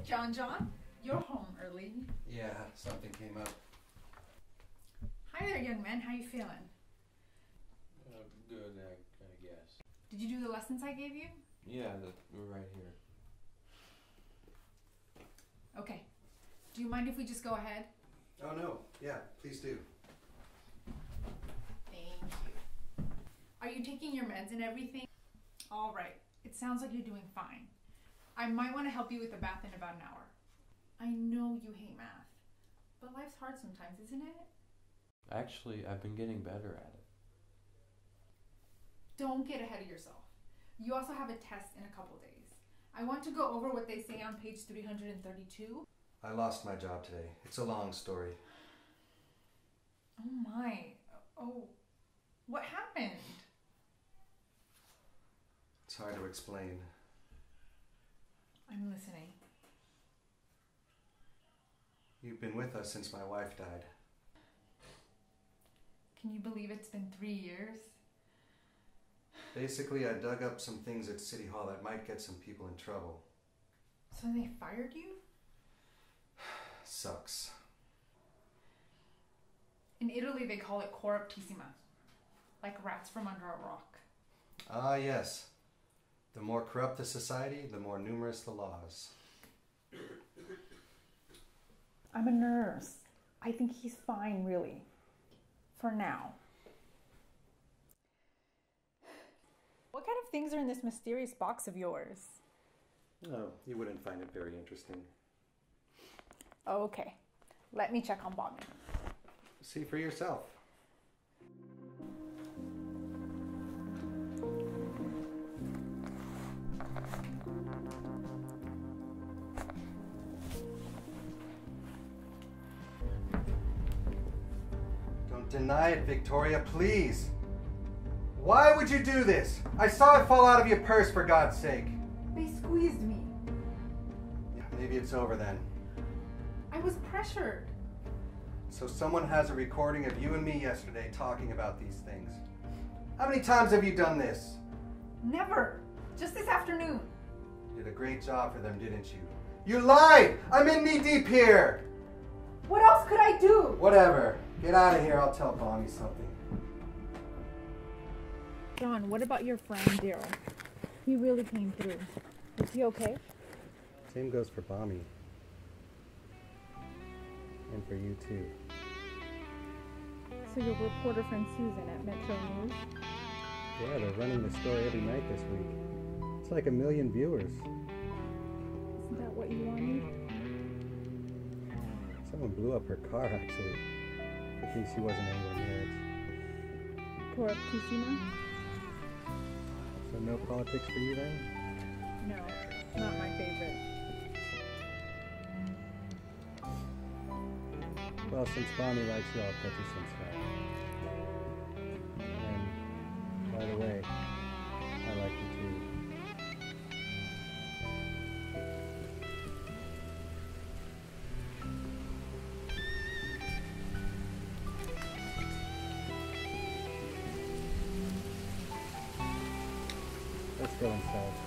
John, you're home early. Yeah, something came up. Hi there, young man. How you feeling? Good, I guess. Did you do the lessons I gave you? Yeah, we're right here. Okay. Do you mind if we just go ahead? Oh no, yeah, please do. Thank you. Are you taking your meds and everything? All right. It sounds like you're doing fine. I might want to help you with the bath in about an hour. I know you hate math, but life's hard sometimes, isn't it? Actually, I've been getting better at it. Don't get ahead of yourself. You also have a test in a couple days. I want to go over what they say on page 332. I lost my job today. It's a long story. Oh my. Oh, what happened? It's hard to explain. I'm listening. You've been with us since my wife died. Can you believe it's been 3 years? Basically, I dug up some things at City Hall that might get some people in trouble. So they fired you? Sucks. In Italy, they call it corruptissima, like rats from under a rock. Ah, yes. The more corrupt the society, the more numerous the laws. I'm a nurse. I think he's fine, really. For now. What kind of things are in this mysterious box of yours? Oh, you wouldn't find it very interesting. Okay. Let me check on Bobby. See for yourself. Don't deny it, Victoria, please. Why would you do this? I saw it fall out of your purse, for God's sake. They squeezed me. Yeah, maybe it's over then. I was pressured. So someone has a recording of you and me yesterday talking about these things. How many times have you done this? Never. Just this afternoon. You did a great job for them, didn't you? You lied! I'm in knee deep here! What else could I do? Whatever. Get out of here. I'll tell Bonnie something. John, what about your friend Daryl? He really came through. Is he okay? Same goes for Bonnie. And for you too. So your reporter friend Susan at Metro News? Yeah, they're running the story every night this week. It's like 1 million viewers. Isn't that what you wanted? Someone blew up her car, actually. At least he wasn't anywhere near it. Corruptissima? So no politics for you then? No, not my favorite. Well, since Bonnie likes you, I'll cut you some slack. And, by the way, I like you too. Let's go inside.